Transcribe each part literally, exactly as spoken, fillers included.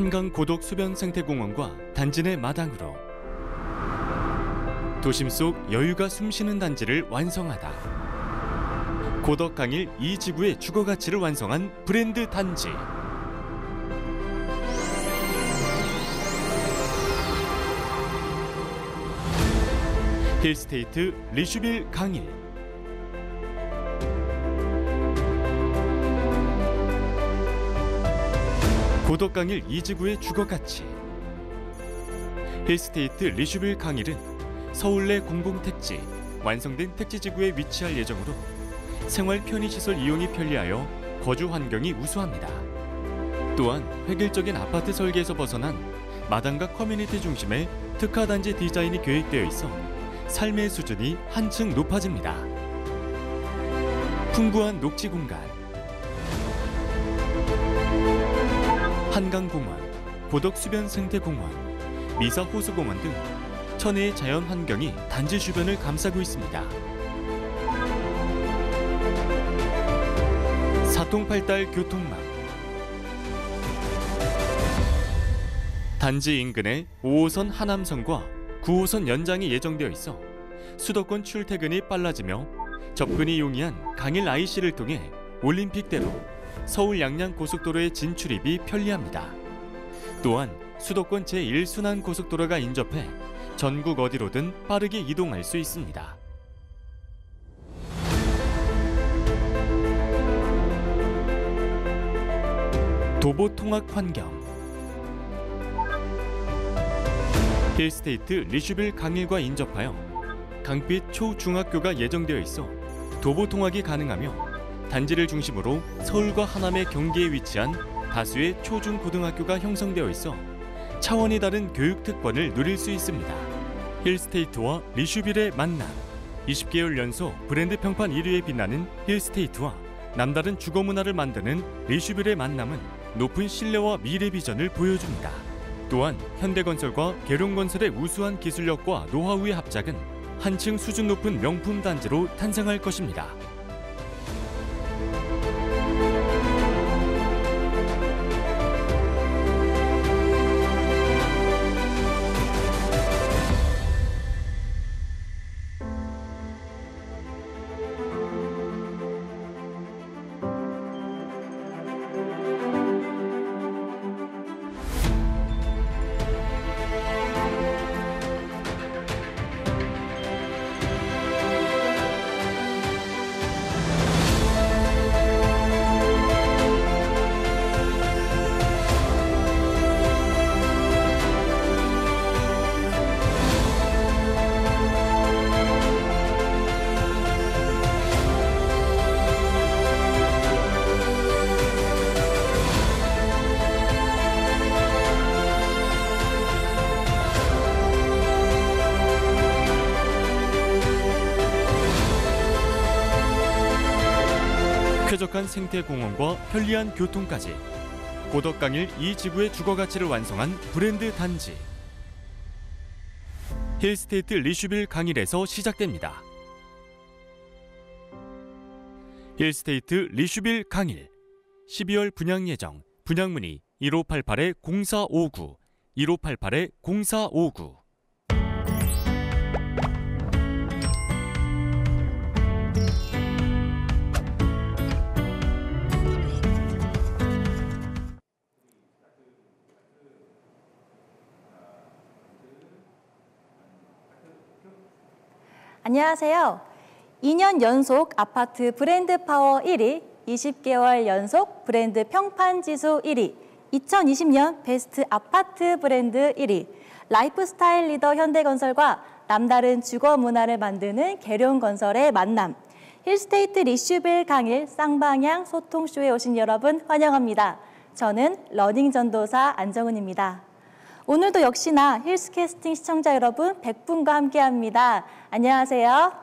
한강 고덕 수변 생태공원과 단지 내 마당으로 도심 속 여유가 숨쉬는 단지를 완성하다. 고덕 강일 이 지구의 주거 가치를 완성한 브랜드 단지. 힐스테이트 리슈빌 강일. 고덕 강일 이 지구의 주거 가치. 힐스테이트 리슈빌 강일은 서울 내 공공택지, 완성된 택지지구에 위치할 예정으로 생활 편의시설 이용이 편리하여 거주 환경이 우수합니다. 또한 획일적인 아파트 설계에서 벗어난 마당과 커뮤니티 중심의 특화단지 디자인이 계획되어 있어 삶의 수준이 한층 높아집니다. 풍부한 녹지 공간, 한강공원, 고덕 수변 생태공원, 미사 호수공원 등 천혜의 자연 환경이 단지 주변을 감싸고 있습니다. 사통팔달 교통망, 단지 인근에 오 호선 하남선과 구 호선 연장이 예정되어 있어 수도권 출퇴근이 빨라지며 접근이 용이한 강일 아이씨를 통해 올림픽대로 서울 양양 고속도로의 진출입이 편리합니다. 또한 수도권 제일 순환 고속도로가 인접해 전국 어디로든 빠르게 이동할 수 있습니다. 도보 통학 환경. 힐스테이트 리슈빌 강일과 인접하여 강빛 초중학교가 예정되어 있어 도보 통학이 가능하며 단지를 중심으로 서울과 하남의 경계에 위치한 다수의 초중고등학교가 형성되어 있어 차원이 다른 교육 특권을 누릴 수 있습니다. 힐스테이트와 리슈빌의 만남. 이십 개월 연속 브랜드 평판 일 위에 빛나는 힐스테이트와 남다른 주거 문화를 만드는 리슈빌의 만남은 높은 신뢰와 미래 비전을 보여줍니다. 또한 현대건설과 계룡건설의 우수한 기술력과 노하우의 합작은 한층 수준 높은 명품 단지로 탄생할 것입니다. 쾌적한 생태공원과 편리한 교통까지 고덕 강일 이 지구의 주거 가치를 완성한 브랜드 단지. 힐스테이트 리슈빌 강일에서 시작됩니다. 힐스테이트 리슈빌 강일. 십이월 분양 예정. 분양 문의 일오팔팔 공사오구, 일오팔팔 공사오구. 안녕하세요. 이 년 연속 아파트 브랜드 파워 일 위, 이십 개월 연속 브랜드 평판 지수 일 위, 이천이십 년 베스트 아파트 브랜드 일 위, 라이프스타일 리더 현대건설과 남다른 주거 문화를 만드는 계룡건설의 만남. 힐스테이트 리슈빌 강일 쌍방향 소통쇼에 오신 여러분 환영합니다. 저는 러닝 전도사 안정은입니다. 오늘도 역시나 힐스캐스팅 시청자 여러분 백 분과 함께합니다. 안녕하세요.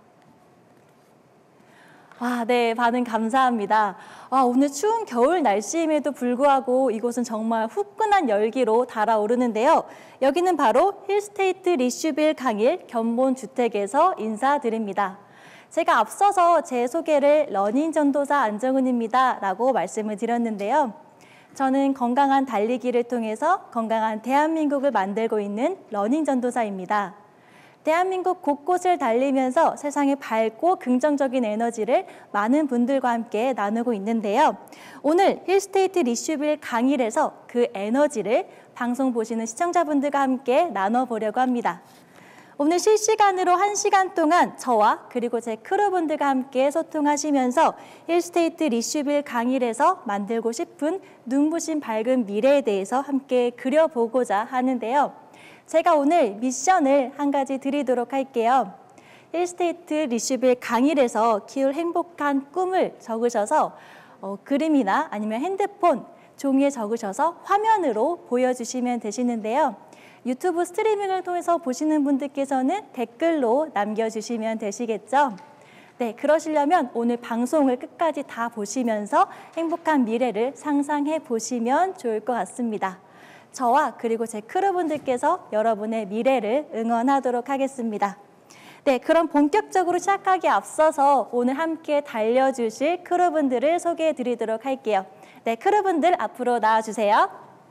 아, 네, 반응 감사합니다. 아, 오늘 추운 겨울 날씨임에도 불구하고 이곳은 정말 후끈한 열기로 달아오르는데요. 여기는 바로 힐스테이트 리슈빌 강일 견본주택에서 인사드립니다. 제가 앞서서 제 소개를 러닝 전도사 안정은입니다 라고 말씀을 드렸는데요. 저는 건강한 달리기를 통해서 건강한 대한민국을 만들고 있는 러닝 전도사입니다. 대한민국 곳곳을 달리면서 세상의 밝고 긍정적인 에너지를 많은 분들과 함께 나누고 있는데요. 오늘 힐스테이트 리슈빌 강일에서 그 에너지를 방송 보시는 시청자분들과 함께 나눠보려고 합니다. 오늘 실시간으로 한 시간 동안 저와 그리고 제 크루분들과 함께 소통하시면서 힐스테이트 리슈빌 강일에서 만들고 싶은 눈부신 밝은 미래에 대해서 함께 그려보고자 하는데요. 제가 오늘 미션을 한 가지 드리도록 할게요. 힐스테이트 리슈빌 강일에서 키울 행복한 꿈을 적으셔서 어, 그림이나 아니면 핸드폰, 종이에 적으셔서 화면으로 보여주시면 되시는데요. 유튜브 스트리밍을 통해서 보시는 분들께서는 댓글로 남겨주시면 되시겠죠? 네, 그러시려면 오늘 방송을 끝까지 다 보시면서 행복한 미래를 상상해 보시면 좋을 것 같습니다. 저와 그리고 제 크루분들께서 여러분의 미래를 응원하도록 하겠습니다. 네, 그럼 본격적으로 시작하기에 앞서서 오늘 함께 달려주실 크루분들을 소개해 드리도록 할게요. 네, 크루분들 앞으로 나와주세요.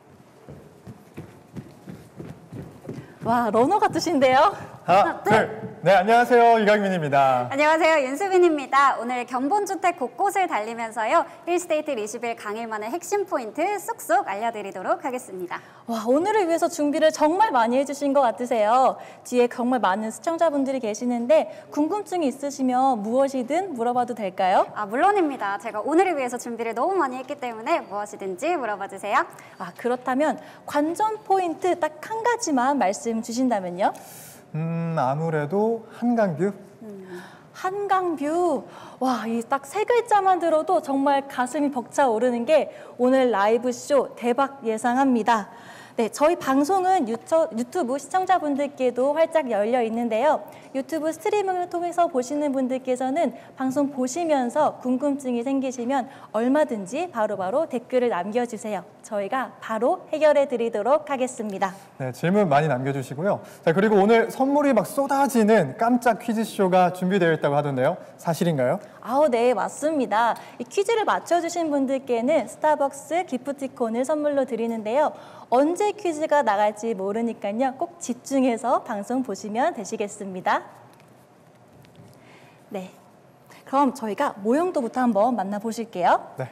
와, 러너 같으신데요? 하나, 둘. 네, 안녕하세요. 이강민입니다. 안녕하세요. 윤수빈입니다. 오늘 견본주택 곳곳을 달리면서요. 힐스테이트 리슈빌 강일만의 핵심 포인트 쏙쏙 알려드리도록 하겠습니다. 와, 오늘을 위해서 준비를 정말 많이 해주신 것 같으세요. 뒤에 정말 많은 시청자분들이 계시는데 궁금증이 있으시면 무엇이든 물어봐도 될까요? 아, 물론입니다. 제가 오늘을 위해서 준비를 너무 많이 했기 때문에 무엇이든지 물어봐 주세요. 아, 그렇다면 관전 포인트 딱 한 가지만 말씀 주신다면요? 음, 아무래도 한강뷰? 음. 한강뷰. 와, 이 딱 세 글자만 들어도 정말 가슴이 벅차오르는 게 오늘 라이브 쇼 대박 예상합니다. 네, 저희 방송은 유처, 유튜브 시청자분들께도 활짝 열려 있는데요. 유튜브 스트리밍을 통해서 보시는 분들께서는 방송 보시면서 궁금증이 생기시면 얼마든지 바로바로 바로 댓글을 남겨주세요. 저희가 바로 해결해 드리도록 하겠습니다. 네, 질문 많이 남겨주시고요. 자, 그리고 오늘 선물이 막 쏟아지는 깜짝 퀴즈쇼가 준비되어 있다고 하던데요. 사실인가요? 아우, 네, 맞습니다. 이 퀴즈를 맞춰주신 분들께는 스타벅스 기프티콘을 선물로 드리는데요. 언제 퀴즈가 나갈지 모르니까요. 꼭 집중해서 방송 보시면 되시겠습니다. 네, 그럼 저희가 모형도부터 한번 만나보실게요. 네.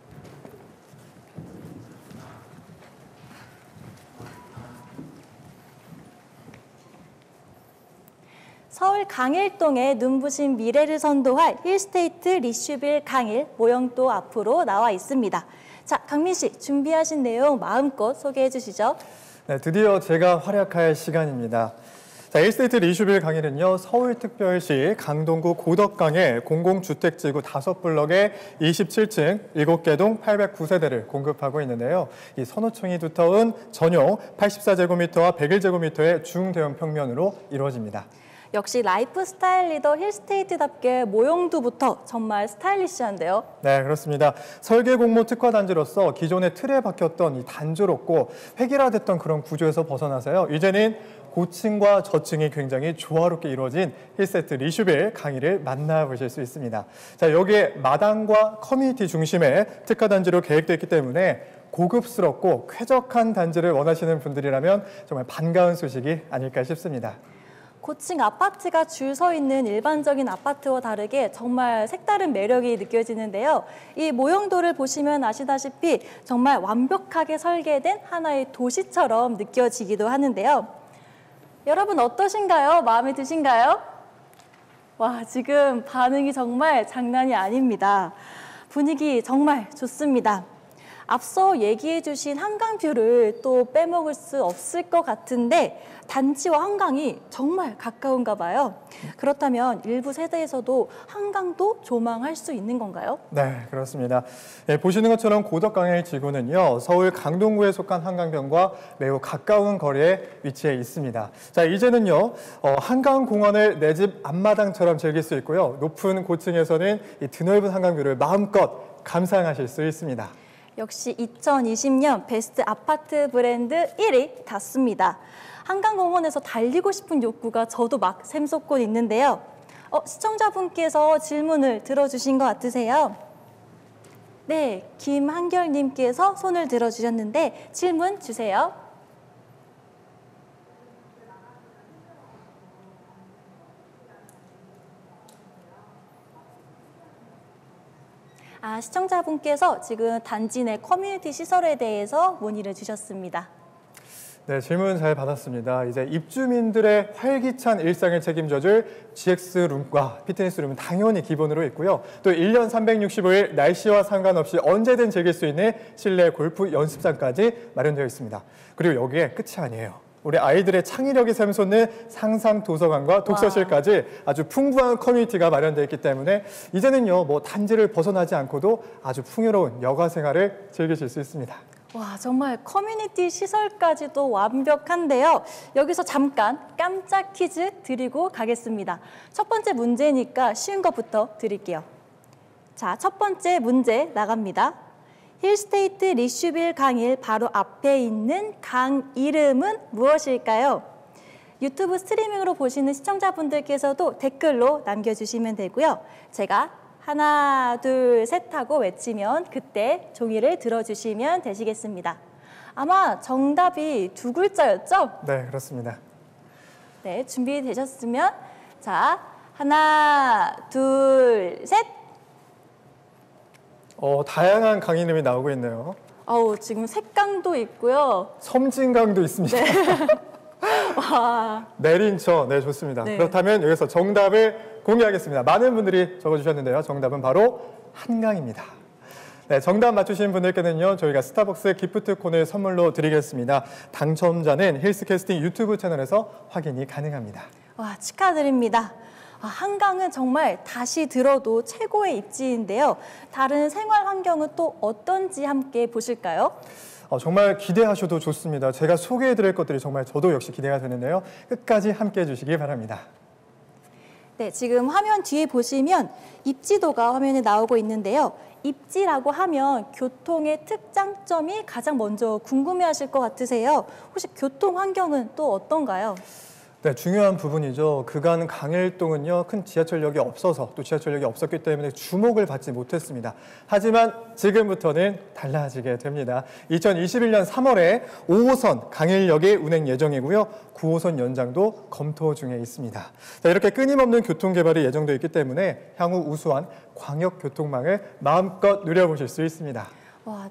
서울 강일동의 눈부신 미래를 선도할 힐스테이트 리슈빌 강일 모형도 앞으로 나와 있습니다. 자, 강민 씨, 준비하신 내용 마음껏 소개해 주시죠. 네, 드디어 제가 활약할 시간입니다. 자, 힐스테이트 리슈빌 강일은요, 서울특별시 강동구 고덕강의 공공주택지구 다섯 블럭의 이십칠 층 일곱 개 동 팔백구 세대를 공급하고 있는데요. 이 선호층이 두터운 전용 팔십사 제곱미터와 백일 제곱미터의 중대형 평면으로 이루어집니다. 역시 라이프 스타일 리더 힐스테이트답게 모형도부터 정말 스타일리시한데요. 네, 그렇습니다. 설계 공모 특화 단지로서 기존의 틀에 박혔던 이 단조롭고 획일화됐던 그런 구조에서 벗어나서요. 이제는 고층과 저층이 굉장히 조화롭게 이루어진 힐스테이트 리슈빌 강일을 만나보실 수 있습니다. 자, 여기에 마당과 커뮤니티 중심의 특화 단지로 계획되어 있기 때문에 고급스럽고 쾌적한 단지를 원하시는 분들이라면 정말 반가운 소식이 아닐까 싶습니다. 고층 아파트가 줄 서 있는 일반적인 아파트와 다르게 정말 색다른 매력이 느껴지는데요. 이 모형도를 보시면 아시다시피 정말 완벽하게 설계된 하나의 도시처럼 느껴지기도 하는데요. 여러분 어떠신가요? 마음에 드신가요? 와, 지금 반응이 정말 장난이 아닙니다. 분위기 정말 좋습니다. 앞서 얘기해 주신 한강뷰를 또 빼먹을 수 없을 것 같은데 단지와 한강이 정말 가까운가 봐요. 그렇다면 일부 세대에서도 한강도 조망할 수 있는 건가요? 네, 그렇습니다. 예, 보시는 것처럼 고덕강일 지구는요, 서울 강동구에 속한 한강변과 매우 가까운 거리에 위치해 있습니다. 자, 이제는요, 어, 한강공원을 내 집 앞마당처럼 즐길 수 있고요, 높은 고층에서는 이 드넓은 한강뷰를 마음껏 감상하실 수 있습니다. 역시 이천이십 년 베스트 아파트 브랜드 일 위 닿습니다. 한강공원에서 달리고 싶은 욕구가 저도 막 샘솟고 있는데요. 어, 시청자분께서 질문을 들어주신 것 같으세요. 네, 김한결님께서 손을 들어주셨는데 질문 주세요. 아, 시청자분께서 지금 단지 내 커뮤니티 시설에 대해서 문의를 주셨습니다. 네, 질문 잘 받았습니다. 이제 입주민들의 활기찬 일상을 책임져줄 지엑스룸과 피트니스룸은 당연히 기본으로 있고요. 또 일 년 삼백육십오 일 날씨와 상관없이 언제든 즐길 수 있는 실내 골프 연습장까지 마련되어 있습니다. 그리고 여기에 끝이 아니에요. 우리 아이들의 창의력이 샘솟는 상상 도서관과 독서실까지 아주 풍부한 커뮤니티가 마련되어 있기 때문에 이제는요, 뭐 단지를 벗어나지 않고도 아주 풍요로운 여가 생활을 즐기실 수 있습니다. 와, 정말 커뮤니티 시설까지도 완벽한데요. 여기서 잠깐 깜짝 퀴즈 드리고 가겠습니다. 첫 번째 문제니까 쉬운 것부터 드릴게요. 자, 첫 번째 문제 나갑니다. 힐스테이트 리슈빌 강일 바로 앞에 있는 강 이름은 무엇일까요? 유튜브 스트리밍으로 보시는 시청자분들께서도 댓글로 남겨주시면 되고요. 제가 하나, 둘, 셋 하고 외치면 그때 종이를 들어주시면 되시겠습니다. 아마 정답이 두 글자였죠? 네, 그렇습니다. 네, 준비되셨으면 자, 하나, 둘, 셋! 어, 다양한 강 이름이 나오고 있네요. 어우, 지금 색강도 있고요. 섬진강도 있습니다. 네. 와. 내린처, 네, 좋습니다. 네. 그렇다면 여기서 정답을 공개하겠습니다. 많은 분들이 적어주셨는데요. 정답은 바로 한강입니다. 네, 정답 맞추신 분들께는요, 저희가 스타벅스 기프트콘을 선물로 드리겠습니다. 당첨자는 힐스캐스팅 유튜브 채널에서 확인이 가능합니다. 와, 축하드립니다. 아, 한강은 정말 다시 들어도 최고의 입지인데요. 다른 생활 환경은 또 어떤지 함께 보실까요? 어, 정말 기대하셔도 좋습니다. 제가 소개해드릴 것들이 정말 저도 역시 기대가 되는데요. 끝까지 함께해 주시기 바랍니다. 네, 지금 화면 뒤에 보시면 입지도가 화면에 나오고 있는데요. 입지라고 하면 교통의 특장점이 가장 먼저 궁금해하실 것 같으세요. 혹시 교통 환경은 또 어떤가요? 네, 중요한 부분이죠. 그간 강일동은요, 큰 지하철역이 없어서 또 지하철역이 없었기 때문에 주목을 받지 못했습니다. 하지만 지금부터는 달라지게 됩니다. 이천이십일 년 삼월에 오 호선 강일역이 운행 예정이고요. 구 호선 연장도 검토 중에 있습니다. 자, 이렇게 끊임없는 교통 개발이 예정되어 있기 때문에 향후 우수한 광역 교통망을 마음껏 누려보실 수 있습니다. 와,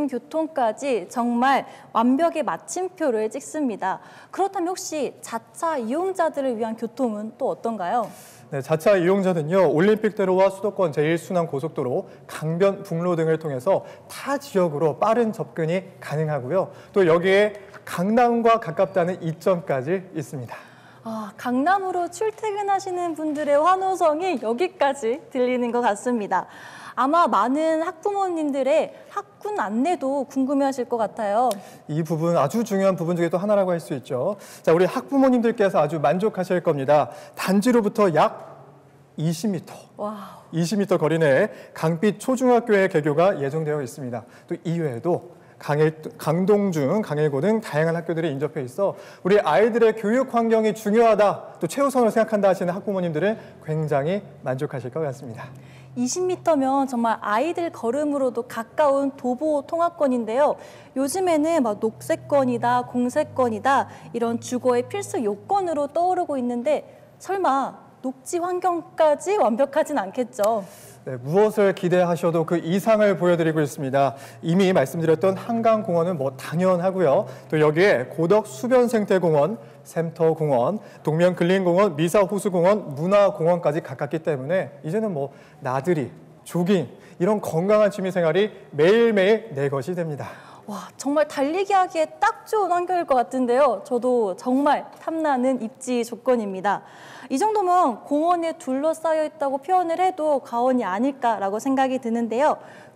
대중교통까지 정말 완벽의 마침표를 찍습니다. 그렇다면 혹시 자차 이용자들을 위한 교통은 또 어떤가요? 네, 자차 이용자는요, 올림픽대로와 수도권 제일 순환 고속도로, 강변북로 등을 통해서 타 지역으로 빠른 접근이 가능하고요. 또 여기에 강남과 가깝다는 이점까지 있습니다. 아, 강남으로 출퇴근하시는 분들의 환호성이 여기까지 들리는 것 같습니다. 아마 많은 학부모님들의 학군 안내도 궁금해하실 것 같아요. 이 부분 아주 중요한 부분 중에 또 하나라고 할 수 있죠. 자, 우리 학부모님들께서 아주 만족하실 겁니다. 단지로부터 약 이십 미터, 와우. 이십 미터 거리 내에 강빛 초중학교의 개교가 예정되어 있습니다. 또 이외에도 강일, 강동중, 강일고 등 다양한 학교들이 인접해 있어 우리 아이들의 교육 환경이 중요하다, 또 최우선을 생각한다 하시는 학부모님들은 굉장히 만족하실 것 같습니다. 이십 미터면 정말 아이들 걸음으로도 가까운 도보 통학권인데요. 요즘에는 막 녹색권이다, 공색권이다 이런 주거의 필수 요건으로 떠오르고 있는데 설마 녹지 환경까지 완벽하진 않겠죠? 네, 무엇을 기대하셔도 그 이상을 보여드리고 있습니다. 이미 말씀드렸던 한강공원은 뭐 당연하고요. 또 여기에 고덕 수변생태공원, 샘터공원, 동면근린공원, 미사호수공원, 문화공원까지 가깝기 때문에 이제는 뭐 나들이, 조깅 이런 건강한 취미생활이 매일매일 내 것이 됩니다. 와, 정말 달리기 하기에 딱 좋은 환경일 것 같은데요. 저도 정말 탐나는 입지 조건입니다. 이 정도면 공원에 둘러싸여 있다고 표현을 해도 과언이 아닐까라고 생각이 드는데요.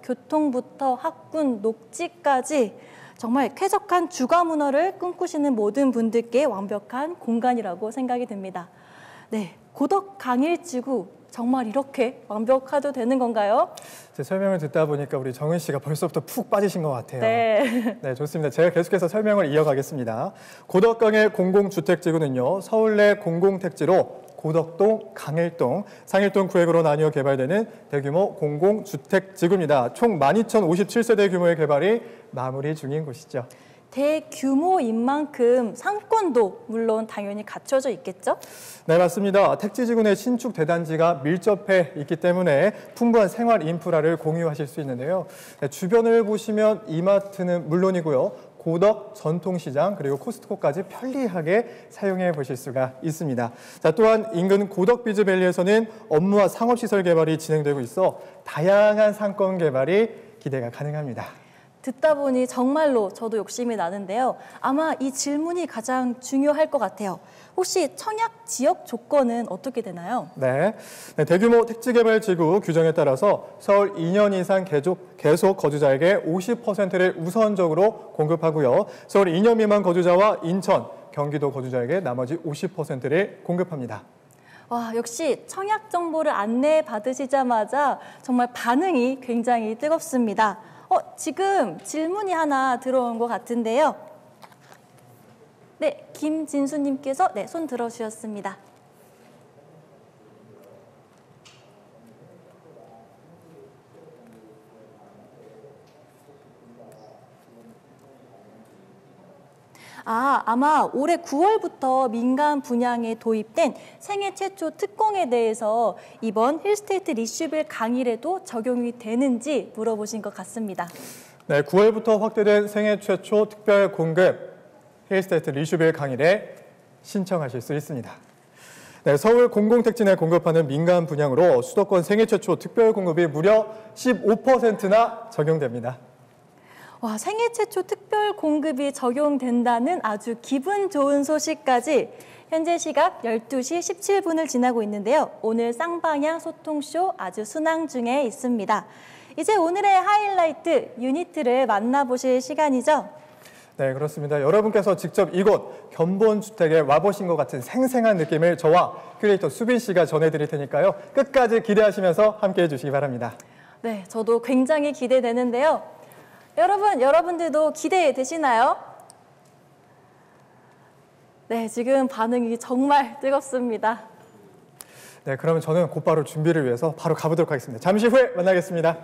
교통부터 학군, 녹지까지 정말 쾌적한 주거 문화를 꿈꾸시는 모든 분들께 완벽한 공간이라고 생각이 듭니다. 네, 고덕 강일지구 정말 이렇게 완벽해도 되는 건가요? 제 설명을 듣다 보니까 우리 정은 씨가 벌써부터 푹 빠지신 것 같아요. 네. 네, 좋습니다. 제가 계속해서 설명을 이어가겠습니다. 고덕강일 공공주택지구는요, 서울 내 공공택지로 고덕동, 강일동, 상일동 구획으로 나뉘어 개발되는 대규모 공공주택지구입니다. 총 만 이천오십칠 세대 규모의 개발이 마무리 중인 곳이죠. 대규모인 만큼 상권도 물론 당연히 갖춰져 있겠죠? 네, 맞습니다. 택지지구 내 신축 대단지가 밀접해 있기 때문에 풍부한 생활 인프라를 공유하실 수 있는데요. 네, 주변을 보시면 이마트는 물론이고요. 고덕, 전통시장, 그리고 코스트코까지 편리하게 사용해 보실 수가 있습니다. 자, 또한 인근 고덕 비즈밸리에서는 업무와 상업시설 개발이 진행되고 있어 다양한 상권 개발이 기대가 가능합니다. 듣다 보니 정말로 저도 욕심이 나는데요. 아마 이 질문이 가장 중요할 것 같아요. 혹시 청약 지역 조건은 어떻게 되나요? 네, 네 대규모 택지개발지구 규정에 따라서 서울 이 년 이상 계속, 계속 거주자에게 오십 퍼센트를 우선적으로 공급하고요. 서울 이 년 미만 거주자와 인천, 경기도 거주자에게 나머지 오십 퍼센트를 공급합니다. 와, 역시 청약 정보를 안내 받으시자마자 정말 반응이 굉장히 뜨겁습니다. 어, 지금 질문이 하나 들어온 것 같은데요. 네, 김진수님께서 네, 손 들어주셨습니다. 아, 아마 올해 구월부터 민간 분양에 도입된 생애 최초 특공에 대해서 이번 힐스테이트 리슈빌 강의에도 적용이 되는지 물어보신 것 같습니다. 네, 구월부터 확대된 생애 최초 특별 공급 힐스테이트 리슈빌 강의에 신청하실 수 있습니다. 네, 서울 공공택지 내 공급하는 민간 분양으로 수도권 생애 최초 특별 공급이 무려 십오 퍼센트나 적용됩니다. 와, 생애 최초 특별 공급이 적용된다는 아주 기분 좋은 소식까지 현재 시각 열두 시 십칠 분을 지나고 있는데요. 오늘 쌍방향 소통쇼 아주 순항 중에 있습니다. 이제 오늘의 하이라이트 유니트를 만나보실 시간이죠. 네, 그렇습니다. 여러분께서 직접 이곳 견본주택에 와보신 것 같은 생생한 느낌을 저와 큐레이터 수빈 씨가 전해드릴 테니까요. 끝까지 기대하시면서 함께해 주시기 바랍니다. 네, 저도 굉장히 기대되는데요. 여러분, 여러분들도 기대되시나요? 네, 지금 반응이 정말 뜨겁습니다. 네, 그러면 저는 곧바로 준비를 위해서 바로 가보도록 하겠습니다. 잠시 후에 만나겠습니다.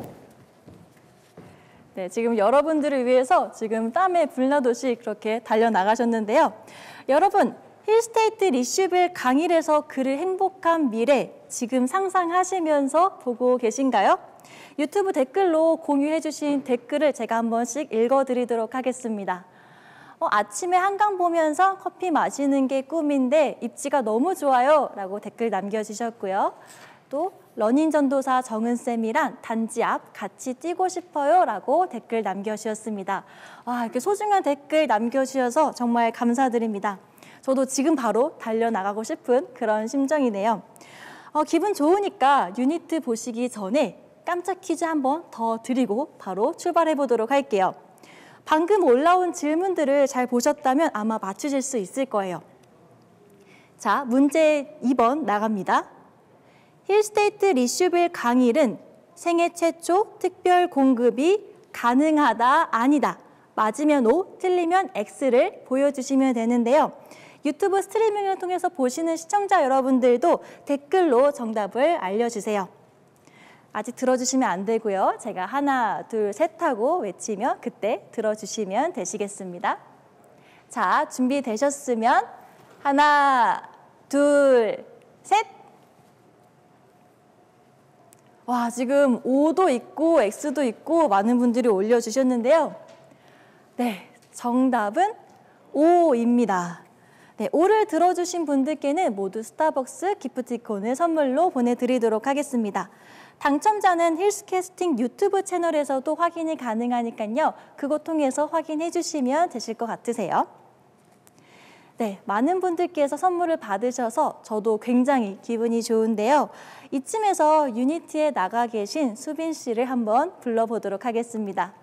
네, 지금 여러분들을 위해서 지금 땀에 불나듯이 그렇게 달려나가셨는데요. 여러분, 힐스테이트 리슈빌 강의에서 그를 행복한 미래 지금 상상하시면서 보고 계신가요? 유튜브 댓글로 공유해 주신 댓글을 제가 한 번씩 읽어드리도록 하겠습니다. 어, 아침에 한강 보면서 커피 마시는 게 꿈인데 입지가 너무 좋아요 라고 댓글 남겨주셨고요. 또 러닝 전도사 정은쌤이랑 단지 앞 같이 뛰고 싶어요 라고 댓글 남겨주셨습니다. 와, 이렇게 소중한 댓글 남겨주셔서 정말 감사드립니다. 저도 지금 바로 달려나가고 싶은 그런 심정이네요. 어, 기분 좋으니까 유니트 보시기 전에 깜짝 퀴즈 한 번 더 드리고 바로 출발해 보도록 할게요. 방금 올라온 질문들을 잘 보셨다면 아마 맞추실 수 있을 거예요. 자, 문제 이 번 나갑니다. 힐스테이트 리슈빌 강일은 생애 최초 특별 공급이 가능하다, 아니다. 맞으면 O, 틀리면 X를 보여주시면 되는데요. 유튜브 스트리밍을 통해서 보시는 시청자 여러분들도 댓글로 정답을 알려주세요. 아직 들어주시면 안 되고요. 제가 하나, 둘, 셋 하고 외치면 그때 들어주시면 되시겠습니다. 자, 준비되셨으면 하나, 둘, 셋! 와, 지금 O도 있고 X도 있고 많은 분들이 올려주셨는데요. 네, 정답은 O입니다. 네, O를 들어주신 분들께는 모두 스타벅스 기프티콘을 선물로 보내드리도록 하겠습니다. 당첨자는 힐스캐스팅 유튜브 채널에서도 확인이 가능하니까요. 그거 통해서 확인해 주시면 되실 것 같으세요. 네, 많은 분들께서 선물을 받으셔서 저도 굉장히 기분이 좋은데요. 이쯤에서 유니티에 나가 계신 수빈 씨를 한번 불러보도록 하겠습니다.